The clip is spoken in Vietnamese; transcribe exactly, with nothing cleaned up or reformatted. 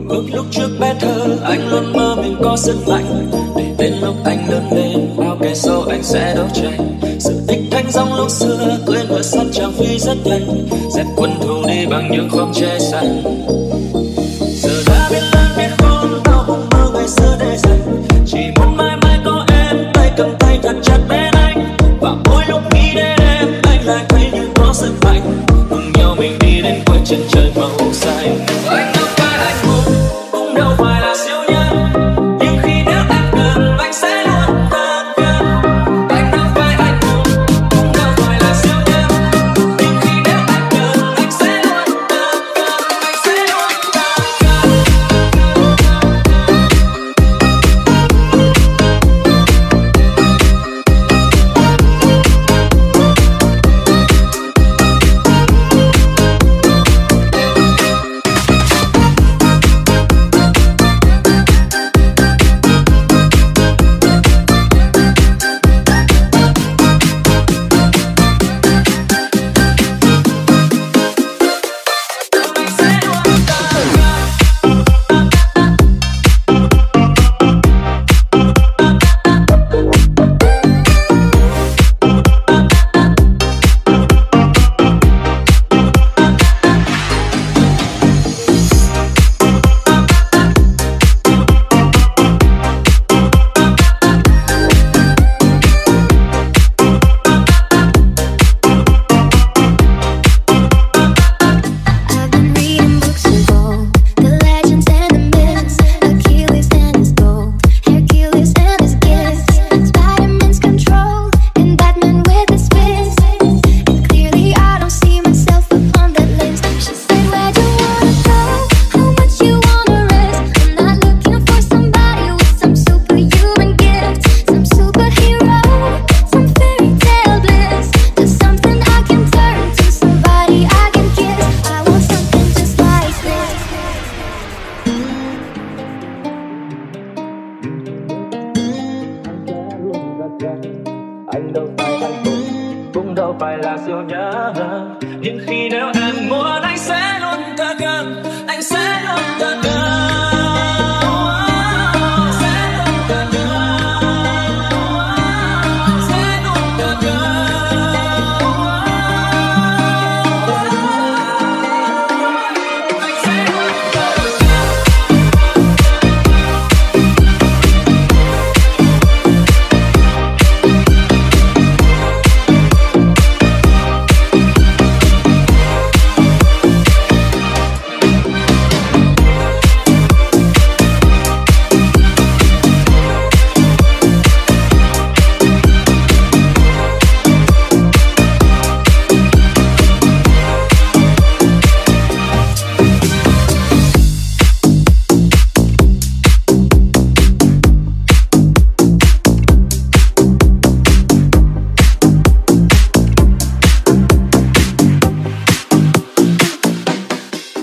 ước lúc trước bé thơ anh luôn mơ mình có sức mạnh, để đến lúc anh lớn lên bao cây số anh sẽ đấu tranh. Sự tích thanh dòng lúc xưa cưới ngựa sắt chàng phi rất nhanh, dẹp quân thù đi bằng những khoang tre xanh. Giờ đã biết lớn biết khôn bao mộng mơ ngày xưa để dành, chỉ muốn mãi mãi có em tay cầm tay thật chặt bên anh. Và mỗi lúc nghĩ đến em anh lại thấy như có sức mạnh, cùng nhau mình đi đến cuối chân trời.